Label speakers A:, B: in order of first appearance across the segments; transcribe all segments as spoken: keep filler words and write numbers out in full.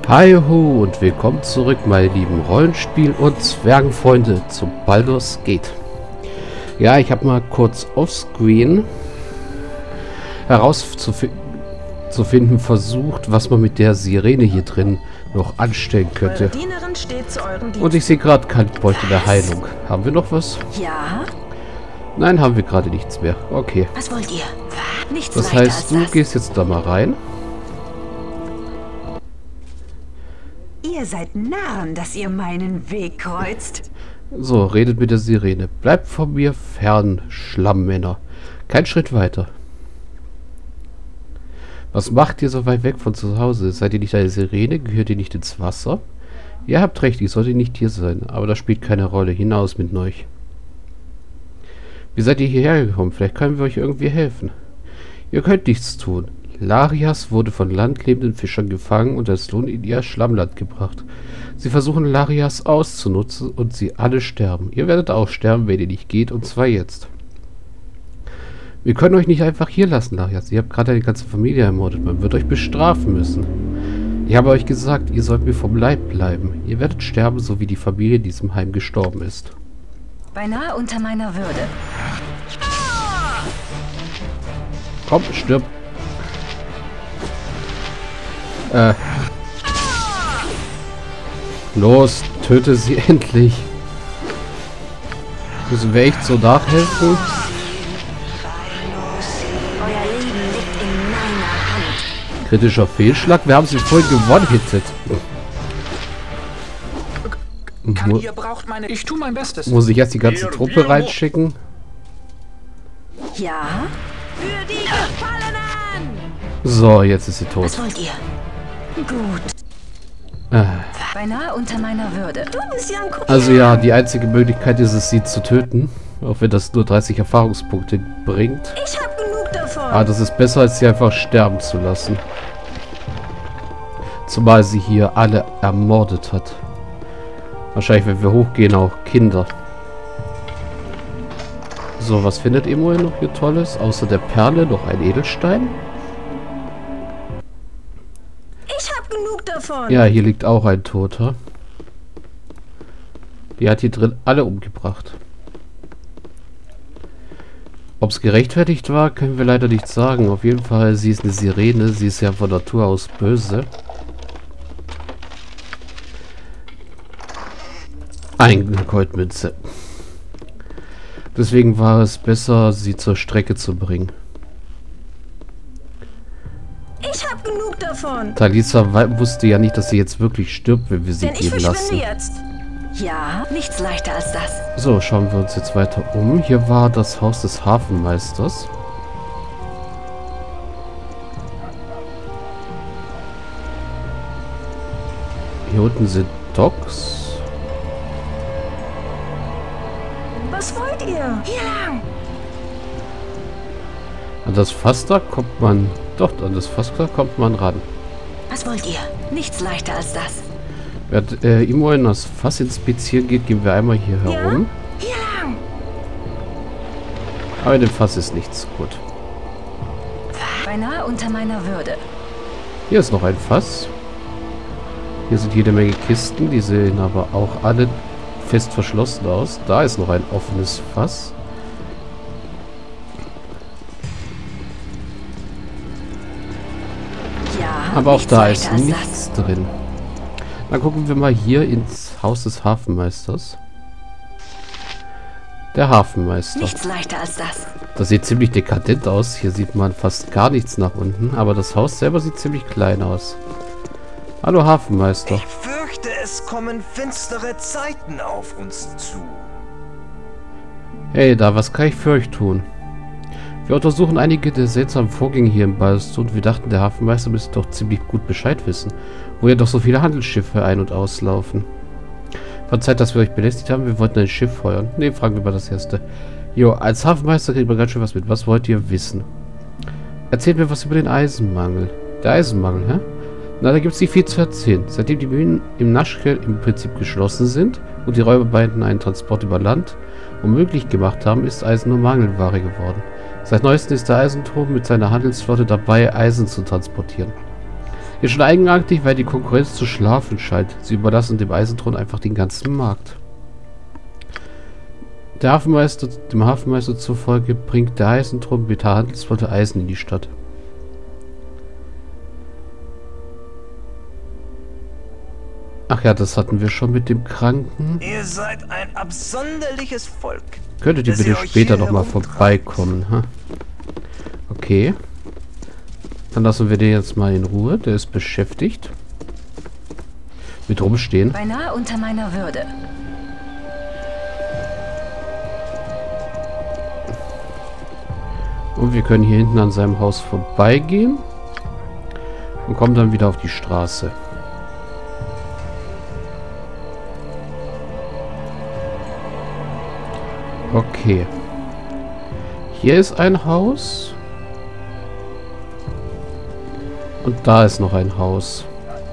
A: Hi ho und willkommen zurück, meine lieben Rollenspiel- und Zwergenfreunde, zum Baldur's Gate. Ja, ich habe mal kurz offscreen herauszufinden versucht, was man mit der Sirene hier drin noch anstellen könnte. Und ich sehe gerade kein Beutel der Heilung. Haben wir noch was?
B: Ja.
A: Nein, haben wir gerade nichts mehr. Okay.
B: Was wollt ihr? Nichts
A: Das heißt, du gehst jetzt da mal rein.
B: Ihr seid Narren, dass ihr meinen Weg kreuzt.
A: So, redet mit der Sirene. Bleibt von mir fern, Schlammmänner. Kein Schritt weiter. Was macht ihr so weit weg von zu Hause? Seid ihr nicht eine Sirene? Gehört ihr nicht ins Wasser? Ihr habt recht, ich sollte nicht hier sein. Aber das spielt keine Rolle. Hinaus mit euch. Wie seid ihr hierher gekommen? Vielleicht können wir euch irgendwie helfen. Ihr könnt nichts tun. Larias wurde von landlebenden Fischern gefangen und als Lohn in ihr Schlammland gebracht. Sie versuchen Larias auszunutzen und sie alle sterben. Ihr werdet auch sterben, wenn ihr nicht geht, und zwar jetzt. Wir können euch nicht einfach hier lassen, Larias. Ihr habt gerade eine ganze Familie ermordet. Man wird euch bestrafen müssen. Ich habe euch gesagt, ihr sollt mir vom Leib bleiben. Ihr werdet sterben, so wie die Familie in diesem Heim gestorben ist.
B: Beinahe unter meiner Würde.
A: Komm, stirb. Äh. Los, töte sie endlich. Müssen wir echt so nachhelfen?
B: Euer Leben liegt in meiner Hand.
A: Kritischer Fehlschlag? Wir haben sie voll gewonnen-hittet.
C: Kann, ihr braucht meine... Ich tue mein Bestes.
A: Muss ich jetzt die ganze Truppe reinschicken?
B: Ja? Für die Gefallenen!
A: So, jetzt ist sie tot.
B: Was wollt ihr? Gut.
A: Äh.
B: Beinahe unter meiner Würde. Du bist ja ein Kopier.
A: Also ja, die einzige Möglichkeit ist es, sie zu töten. Auch wenn das nur dreißig Erfahrungspunkte bringt.
B: Ich hab genug davon.
A: Aber das ist besser, als sie einfach sterben zu lassen. Zumal sie hier alle ermordet hat. Wahrscheinlich, wenn wir hochgehen, auch Kinder. So, was findet Imoen noch hier Tolles? Außer der Perle noch ein Edelstein?
B: Ich hab genug davon.
A: Ja, hier liegt auch ein Toter. Die hat hier drin alle umgebracht. Ob es gerechtfertigt war, können wir leider nicht sagen. Auf jeden Fall, sie ist eine Sirene. Sie ist ja von Natur aus böse. Eine Goldmünze. Deswegen war es besser, sie zur Strecke zu bringen.
B: Ich hab genug davon.
A: Talisa wusste ja nicht, dass sie jetzt wirklich stirbt, wenn wir sie
B: Denn ich
A: gehen
B: verschwinde
A: lassen.
B: jetzt. Ja, nichts leichter als das.
A: So, schauen wir uns jetzt weiter um. Hier war das Haus des Hafenmeisters. Hier unten sind Docks.
B: Was wollt ihr? Hier lang.
A: An das Fass da kommt man... Doch, an das Fass da kommt man ran.
B: Was wollt ihr? Nichts leichter als das.
A: Während äh, Imoen das Fass inspizieren geht, gehen wir einmal hier herum.
B: Hier lang.
A: Aber in dem Fass ist nichts. Gut.
B: Beinahe unter meiner Würde.
A: Hier ist noch ein Fass. Hier sind jede Menge Kisten. Die sehen aber auch alle fest verschlossen aus. Da ist noch ein offenes Fass.
B: Ja,
A: Aber auch
B: nichts
A: da
B: leichter
A: ist
B: als
A: nichts drin. Dann gucken wir mal hier ins Haus des Hafenmeisters. Der Hafenmeister.
B: Nichts leichter als das.
A: Das sieht ziemlich dekadent aus. Hier sieht man fast gar nichts nach unten. Aber das Haus selber sieht ziemlich klein aus. Hallo Hafenmeister.
D: Ich fürchte, es kommen finstere Zeiten auf uns zu.
A: Hey, da, was kann ich für euch tun? Wir untersuchen einige der seltsamen Vorgänge hier im Ballast und wir dachten, der Hafenmeister müsste doch ziemlich gut Bescheid wissen, wo ja doch so viele Handelsschiffe ein- und auslaufen. Verzeiht, dass wir euch belästigt haben, wir wollten ein Schiff feuern. Ne, fragen wir mal das erste. Jo, als Hafenmeister kriegt man ganz schön was mit. Was wollt ihr wissen? Erzählt mir was über den Eisenmangel. Der Eisenmangel, hä? Na, da gibt es nicht viel zu erzählen. Seitdem die Mühlen im Naschkel im Prinzip geschlossen sind und die Räuberbanden einen Transport über Land unmöglich gemacht haben, ist Eisen nur Mangelware geworden. Seit neuestem ist der Eisenturm mit seiner Handelsflotte dabei, Eisen zu transportieren. Ist schon eigenartig, weil die Konkurrenz zu schlafen scheint. Sie überlassen dem Eisenthron einfach den ganzen Markt. Der Hafenmeister, dem Hafenmeister zufolge bringt der Eisenthron mit der Handelsflotte Eisen in die Stadt. Ach ja, das hatten wir schon mit dem Kranken.
D: Ihr seid ein absonderliches Volk.
A: Könntet ihr bitte später nochmal vorbeikommen? Ha? Okay. Dann lassen wir den jetzt mal in Ruhe. Der ist beschäftigt. Mit rumstehen.
E: Beinahe unter meiner Würde.
A: Und wir können hier hinten an seinem Haus vorbeigehen. Und kommen dann wieder auf die Straße. Okay. Hier ist ein Haus. Und da ist noch ein Haus.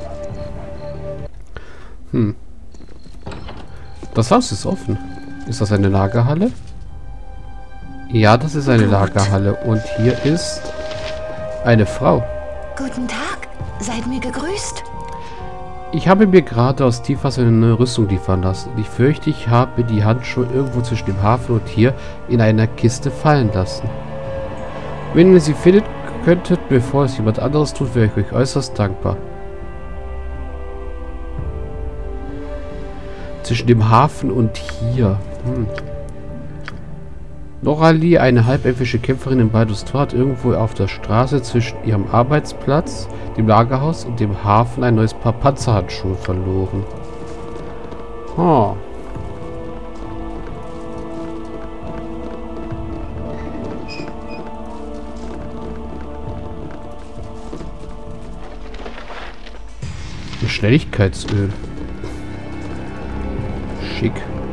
A: Hm. Das Haus ist offen. Ist das eine Lagerhalle? Ja, das ist eine Lagerhalle. Und hier ist eine Frau.
E: Guten Tag. Seid mir gegrüßt.
A: Ich habe mir gerade aus Tiefwasser eine neue Rüstung liefern lassen. Ich fürchte, ich habe die Handschuhe irgendwo zwischen dem Hafen und hier in einer Kiste fallen lassen. Wenn ihr sie findet könntet, bevor es jemand anderes tut, wäre ich euch äußerst dankbar. Zwischen dem Hafen und hier. Hm. Noralie, eine halbelfische Kämpferin in Baldur's Tor, hat irgendwo auf der Straße zwischen ihrem Arbeitsplatz, dem Lagerhaus und dem Hafen ein neues Paar Panzerhandschuhe verloren. Oh. Ein Schnelligkeitsöl. Schick.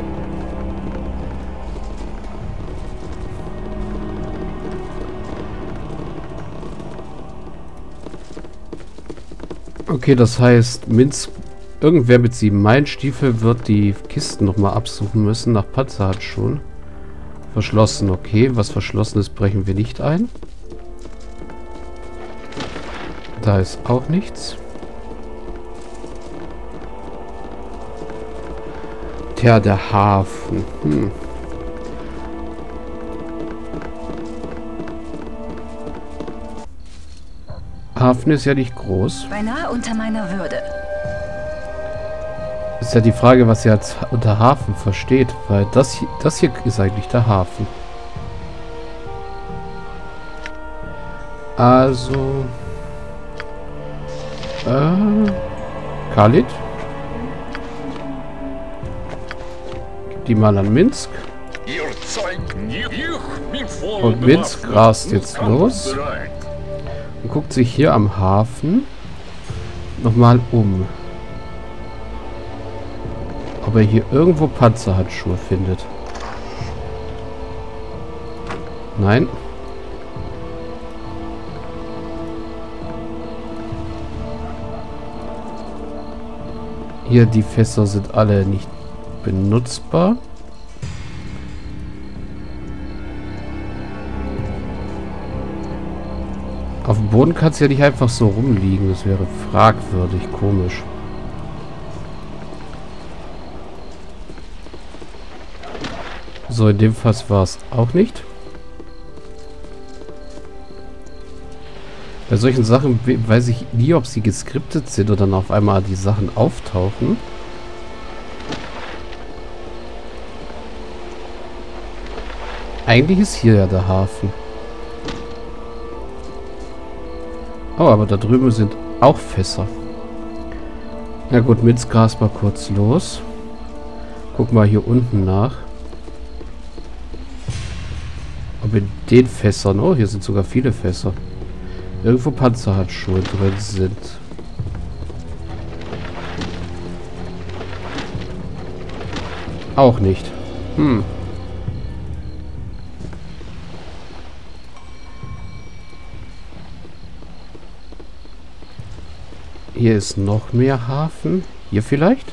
A: Okay, das heißt, Minz, irgendwer mit sieben Meilenstiefel wird die Kisten nochmal absuchen müssen nach Panzerhandschuhen. Verschlossen, okay. Was verschlossen ist, brechen wir nicht ein. Da ist auch nichts. Tja, der Hafen. Hm. Hafen ist ja nicht groß.
E: Beinahe unter meiner Würde.
A: Ist ja die Frage, was ihr als unter Hafen versteht, weil das hier, das hier ist eigentlich der Hafen. Also... Äh... Khalid? Gib die mal an Minsk. Und Minsk rast jetzt los. Und guckt sich hier am Hafen nochmal um. Ob er hier irgendwo Panzerhandschuhe findet. Nein. Hier, die Fässer sind alle nicht benutzbar. Auf dem Boden kann es ja nicht einfach so rumliegen. Das wäre fragwürdig, komisch. So, in dem Fass war es auch nicht. Bei solchen Sachen weiß ich nie, ob sie geskriptet sind oder dann auf einmal die Sachen auftauchen. Eigentlich ist hier ja der Hafen. Oh, aber da drüben sind auch Fässer. Na gut, Minz gras mal kurz los. Guck mal hier unten nach. Ob in den Fässern... Oh, hier sind sogar viele Fässer. Irgendwo Panzerhandschuhe drin sind. Auch nicht. Hm. Hier ist noch mehr Hafen. Hier vielleicht?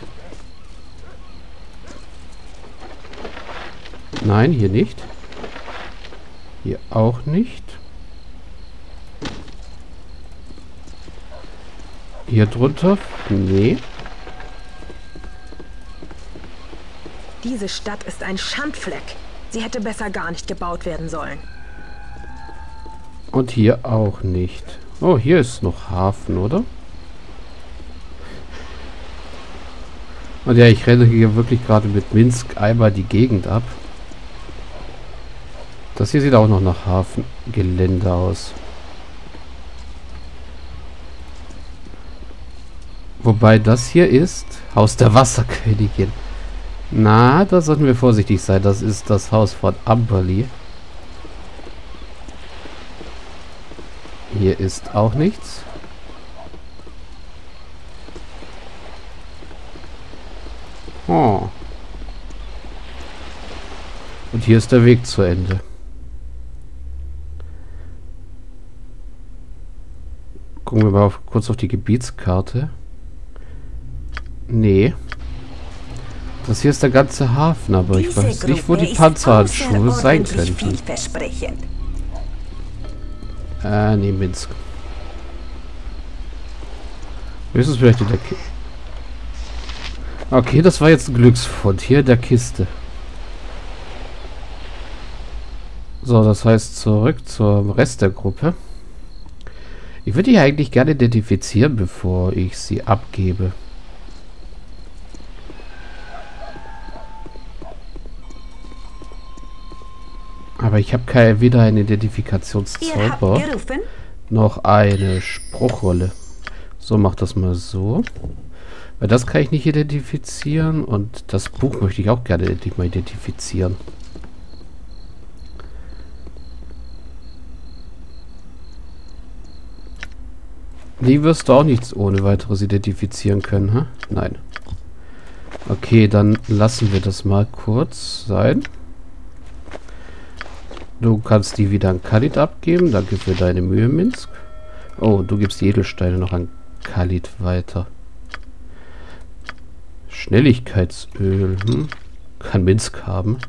A: Nein, hier nicht. Hier auch nicht. Hier drunter? Nee.
F: Diese Stadt ist ein Schandfleck. Sie hätte besser gar nicht gebaut werden sollen.
A: Und hier auch nicht. Oh, hier ist noch Hafen, oder? Und ja, ich renne hier wirklich gerade mit Minsk einmal die Gegend ab. Das hier sieht auch noch nach Hafengelände aus. Wobei das hier ist Haus der Wasserkönigin. Na, da sollten wir vorsichtig sein. Das ist das Haus von Amberley. Hier ist auch nichts. Oh. Und hier ist der Weg zu Ende. Gucken wir mal auf, kurz auf die Gebietskarte. Nee. Das hier ist der ganze Hafen, aber ich
B: Diese
A: weiß nicht, wo
B: Gruppe
A: die
B: ist
A: Panzerhandschuhe sein
B: außerordentlich
A: könnten.
B: vielversprechend.
A: Äh, nee, Minsk. Höchstens vielleicht in der Kiste. Okay, das war jetzt ein Glücksfund. Hier in der Kiste. So, das heißt zurück zum Rest der Gruppe. Ich würde die eigentlich gerne identifizieren, bevor ich sie abgebe. Aber ich habe keine, weder einen Identifikationszauber noch eine Spruchrolle. So, mach das mal so. Weil das kann ich nicht identifizieren und das Buch möchte ich auch gerne endlich mal identifizieren. Die wirst du auch nichts ohne weiteres identifizieren können, hä? Nein. Okay, dann lassen wir das mal kurz sein. Du kannst die wieder an Khalid abgeben. Danke für deine Mühe, Minsk. Oh, du gibst die Edelsteine noch an Khalid weiter. Schnelligkeitsöl. Hm? Kann Minsk haben.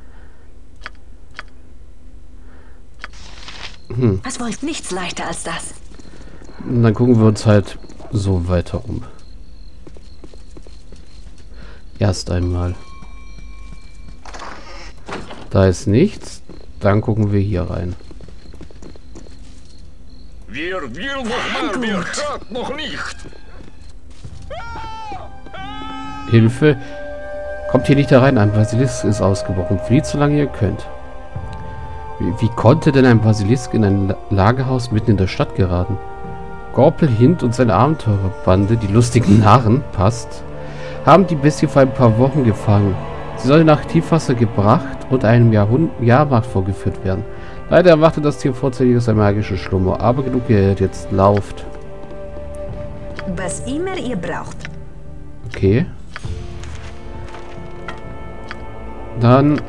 A: Hm.
E: Es war nichts leichter als das.
A: Und dann gucken wir uns halt so weiter um. Erst einmal. Da ist nichts. Dann gucken wir hier rein.
C: Wer will noch mal, wer hat noch nicht?
A: Hilfe. Kommt hier nicht herein. Ein Basilisk ist ausgebrochen. Flieht, solange ihr könnt. Wie, wie konnte denn ein Basilisk in ein Lagerhaus mitten in der Stadt geraten? Gorpel Hint und seine Abenteurerbande, die lustigen Narren, passt, haben die Bestie vor ein paar Wochen gefangen. Sie soll nach Tiefwasser gebracht und einem Jahrhund Jahrmarkt vorgeführt werden. Leider erwartet das Tier vorzeitig aus einem magischen Schlummer, aber genug Geld, jetzt lauft.
B: Was immer ihr braucht.
A: Okay. Dann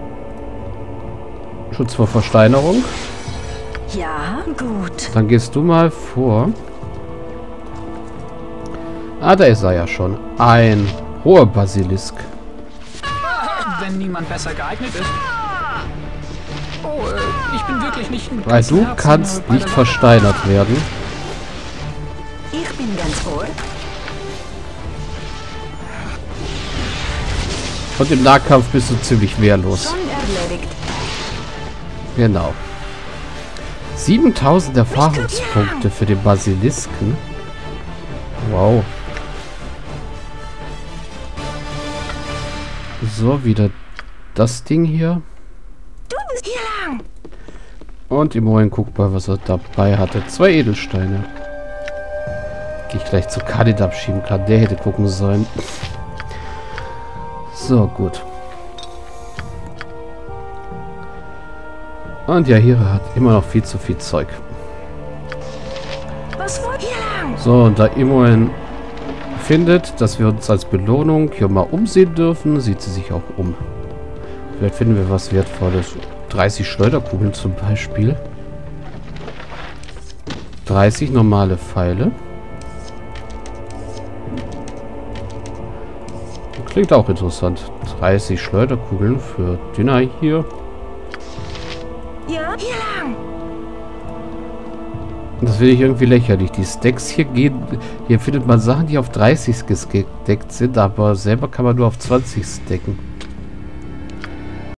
A: Schutz vor Versteinerung.
E: Ja, gut.
A: Dann gehst du mal vor. Ah, da ist er ja schon. Ein hoher Basilisk.
C: Wenn niemand besser geeignet ist. Oh, äh, ich bin wirklich nicht ein
A: Weil du kannst nicht versteinert werden.
B: Ich bin ganz ohr.
A: Und im Nahkampf bist du ziemlich wehrlos.
B: Schon erledigt.
A: Genau. siebentausend Erfahrungspunkte für den Basilisken. Wow. So, wieder das Ding hier.
B: Du bist hier lang.
A: Und im Moment guck mal, was er dabei hatte. Zwei Edelsteine. Die ich gleich zu Khalid abschieben kann. Der hätte gucken sollen. So, gut. Und ja, hier hat immer noch viel zu viel Zeug.
B: Was wollt ihr lang?
A: So, und da immerhin findet, dass wir uns als Belohnung hier mal umsehen dürfen, sieht sie sich auch um. Vielleicht finden wir was Wertvolles. dreißig Schleuderkugeln zum Beispiel. dreißig normale Pfeile. Klingt auch interessant. dreißig Schleuderkugeln für Dynai hier.
B: Ja, hier lang.
A: Das finde ich irgendwie lächerlich. Die Stacks hier gehen... Hier findet man Sachen, die auf dreißig gesteckt sind, aber selber kann man nur auf zwanzig stacken.